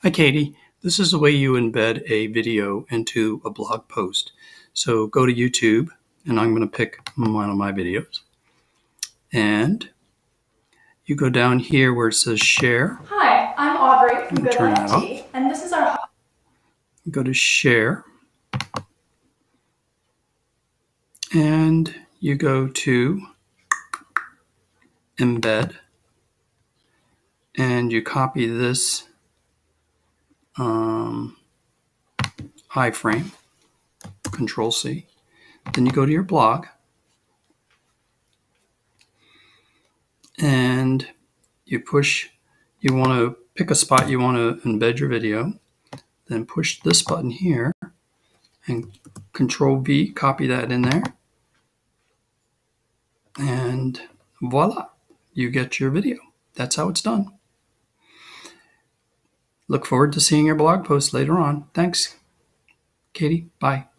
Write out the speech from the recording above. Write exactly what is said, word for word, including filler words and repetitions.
Hi, Katie. This is the way you embed a video into a blog post. So go to YouTube, and I'm going to pick one of my videos. And you go down here where it says share. Hi, I'm Aubrey from Good Turn I that T, and this is our... Go to share. And you go to embed. And you copy this um, iframe, Control C. Then you go to your blog. And you push, you want to pick a spot you want to embed your video. Then push this button here and Control V, copy that in there. And voila, you get your video. That's how it's done. Look forward to seeing your blog post later on. Thanks, Katie. Bye.